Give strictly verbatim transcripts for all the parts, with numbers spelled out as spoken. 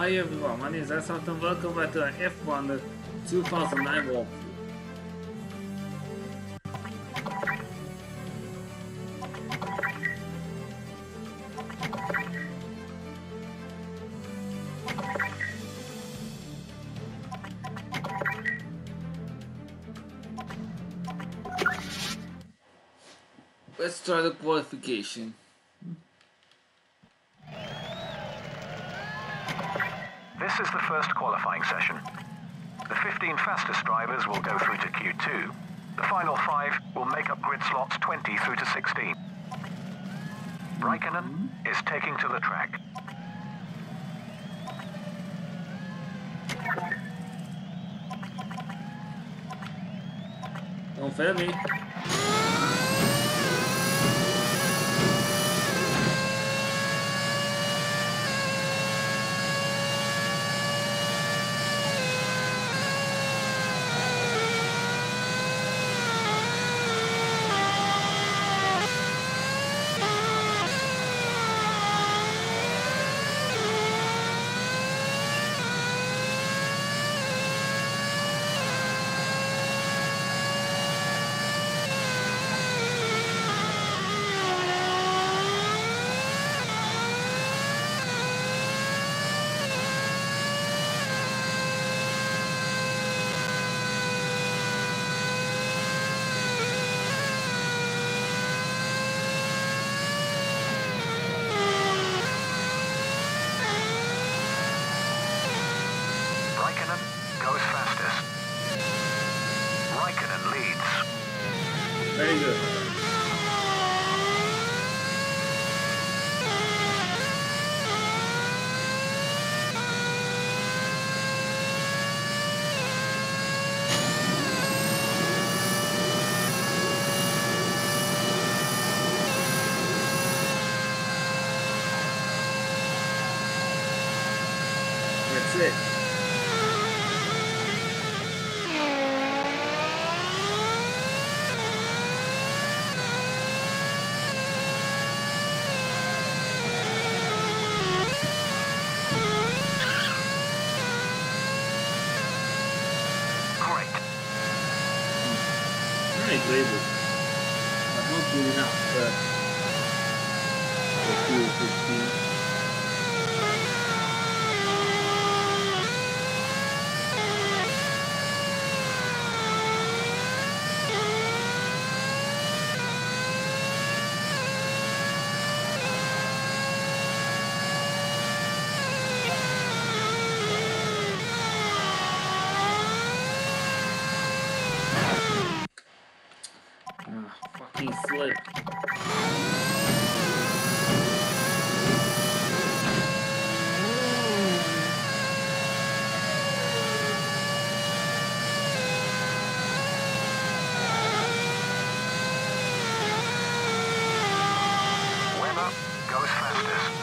Hi everyone, my name is Assault and welcome back to an F one the two thousand nine walkthrough. Let's try the qualification. This is the first qualifying session. The fifteen fastest drivers will go through to Q two. The final five will make up grid slots twenty through to sixteen. Raikkonen is taking to the track. Don't fail me. Very good. That's it. Label, but not good enough uh, for Q fifteen. Fucking slip. Webber goes fastest.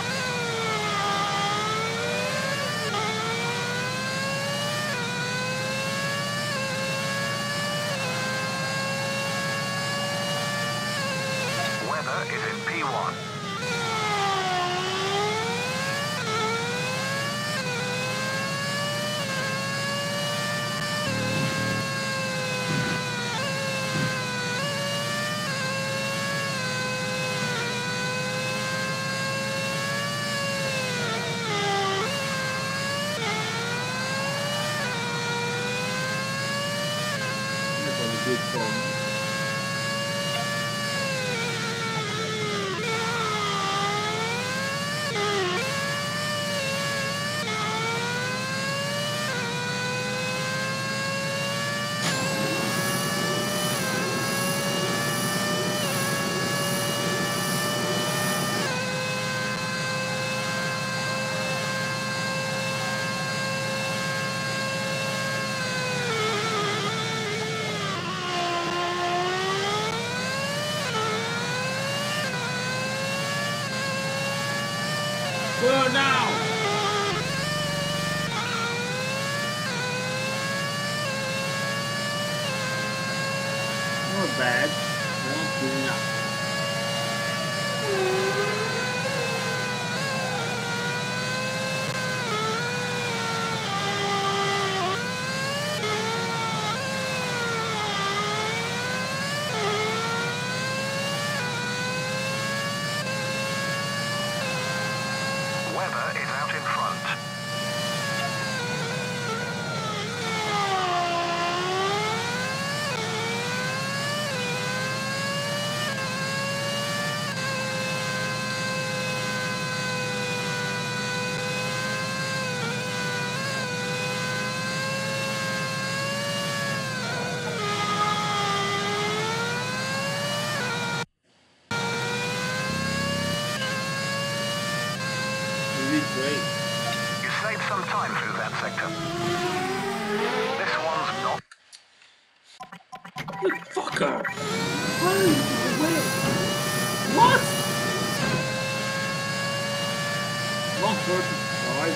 Is in P one. That's a good phone. Well, now! Not bad. Not good enough. is out in front. Great. You saved some time through that sector. This one's not. You fucker! Wait, wait. What? Wrong person. Alright.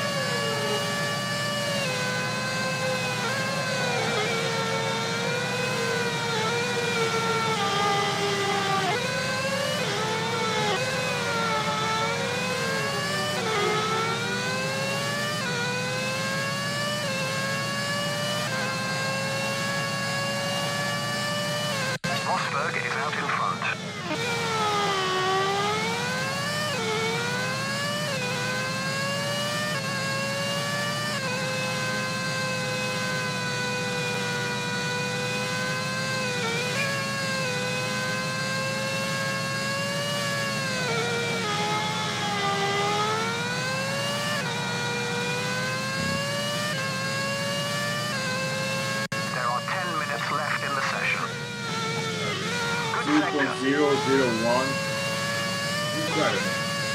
Rosberg is out in front. There are ten minutes left in the session. Good two sector. point zero zero one. Incredible.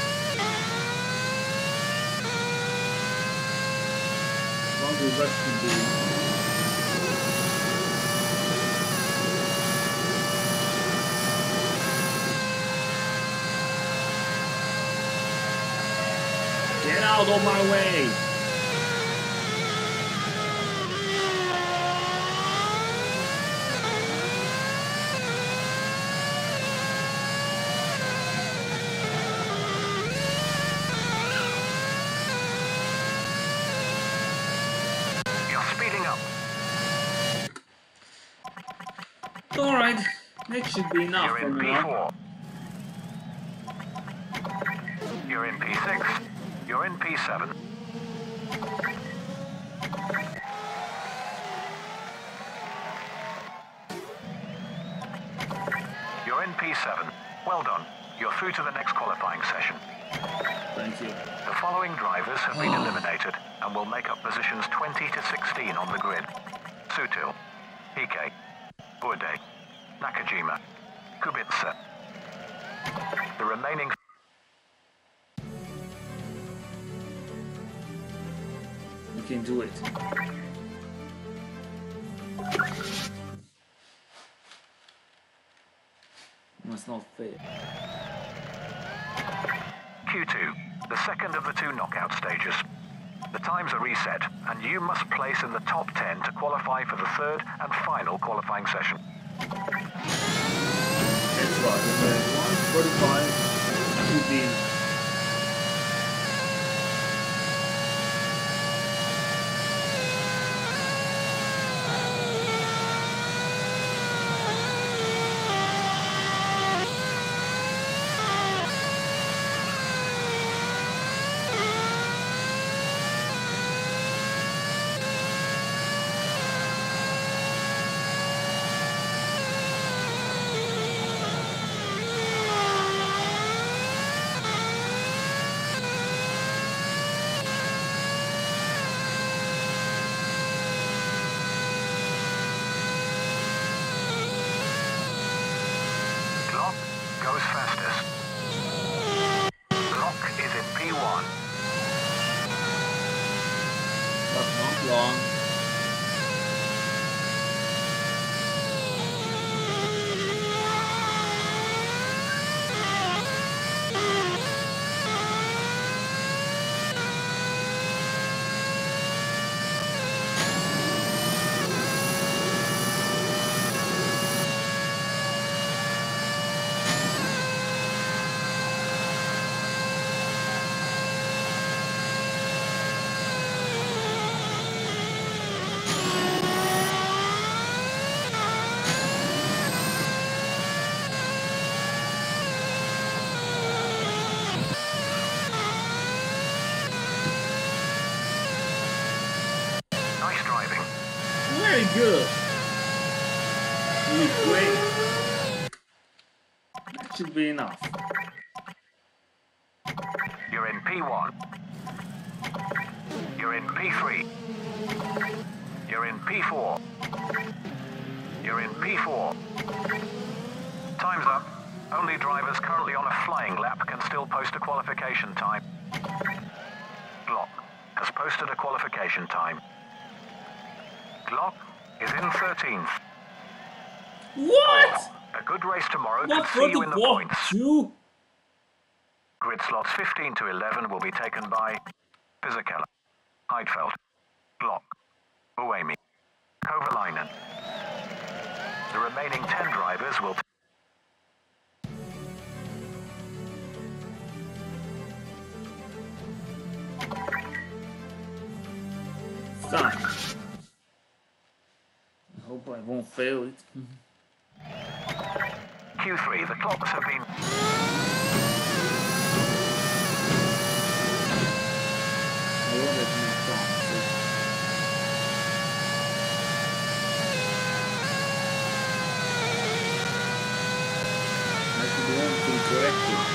Longer left can be. Get out of my way! Speeding up. Alright, that should be enough You're for in me P now. four. You're in P six. You're in P seven. You're in P seven. Well done. You're through to the next qualifying session. Thank you. The following drivers have been eliminated and will make up positions twenty to sixteen on the grid. Sutil, Hike, Burde, Nakajima, Kubica. The remaining... You can do it. That's not fair. Q two, the second of the two knockout stages. The times are reset, and you must place in the top ten to qualify for the third and final qualifying session. That's right, one forty-five should be. Goes fastest. Lock is in P one. But not long. should be enough. You're in P one. You're in P three. You're in P four. You're in P four. Time's up. Only drivers currently on a flying lap can still post a qualification time. Glock has posted a qualification time. Glock is in thirteenth. What? A good race tomorrow What could for see you the in the Glock points. two? Grid slots fifteen to eleven will be taken by Fisichella, Heidfeld, Glock, Uemi, Kovalainen. The remaining ten drivers will... Fine. I hope I won't fail it. Q three, the clocks have been... I won't let me stop. I should do one thing correctly.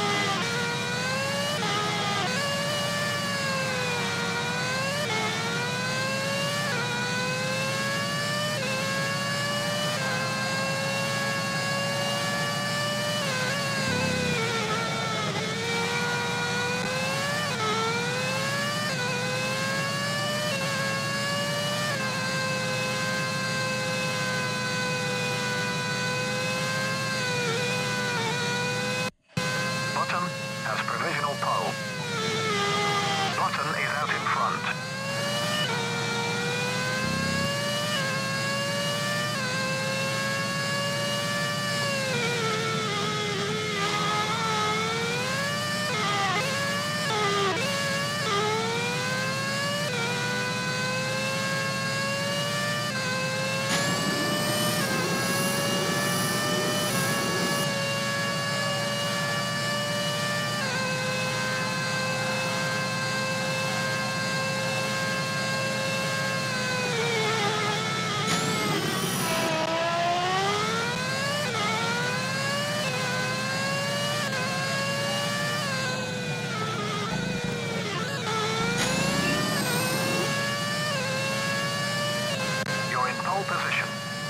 Button has provisional pole. Button is out in front. Position.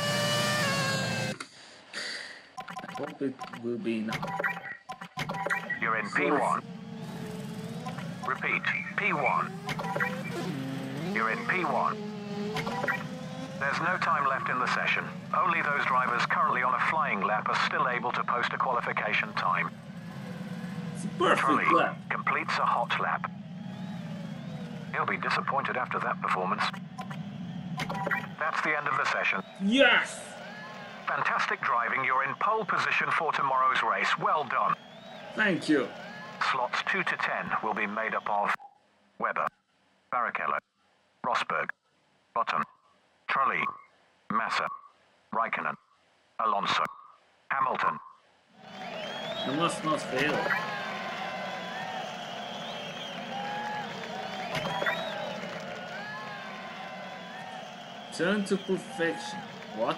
I hope it will be enough. You're in P one. Repeat, P one. You're in P one. There's no time left in the session. Only those drivers currently on a flying lap are still able to post a qualification time. It's a perfect Trulli lap. completes a hot lap. He'll be disappointed after that performance. That's the end of the session. Yes! Fantastic driving. You're in pole position for tomorrow's race. Well done. Thank you. Slots two to ten will be made up of Webber, Barrichello, Rosberg, Button, Trulli, Massa, Raikkonen, Alonso, Hamilton. You must not fail. Turn to perfection. What?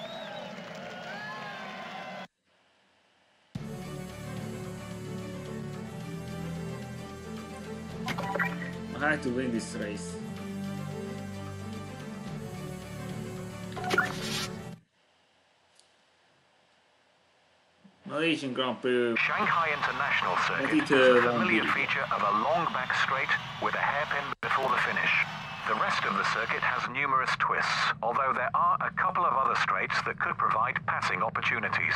I had to win this race. Malaysian Grand Prix. Shanghai International Circuit It, uh, is a familiar feature of a long back straight with a hairpin before the finish. The rest of the circuit has numerous twists, although there are a couple of other straights that could provide passing opportunities.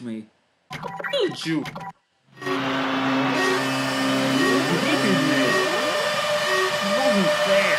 me. Did you? You hitting me. It wasn't fair.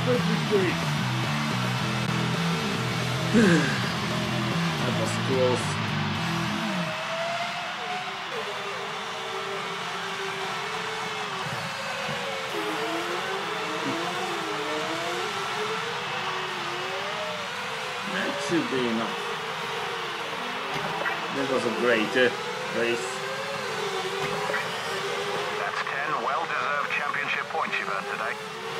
First victory! That was close. That should be enough. That was a great uh, race. That's ten well-deserved championship points you've earned today.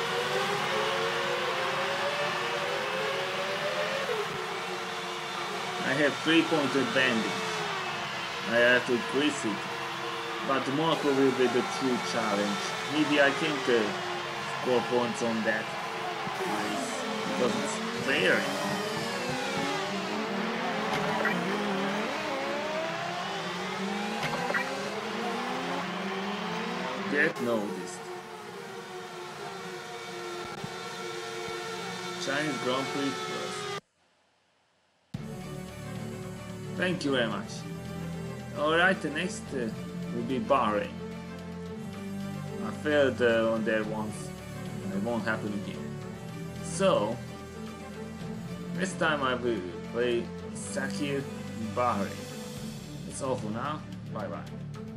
I have three point advantage. I have to increase it. But tomorrow will be the true challenge. Maybe I can uh, score points on that race. Because it's fair. Get noticed. Chinese Grand Prix first. Thank you very much. Alright, the next uh, will be Bahrain. I failed uh, on there once. It won't happen again. So, this time I will play Sakhir in Bahrain. That's all for now. Bye bye.